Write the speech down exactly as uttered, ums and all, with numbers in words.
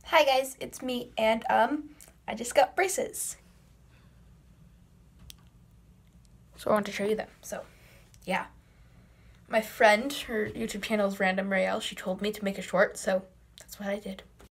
Hi guys, it's me, and um, I just got braces. So I want to show you them. So, yeah. My friend, her YouTube channel is Random Rael. She told me to make a short, so that's what I did.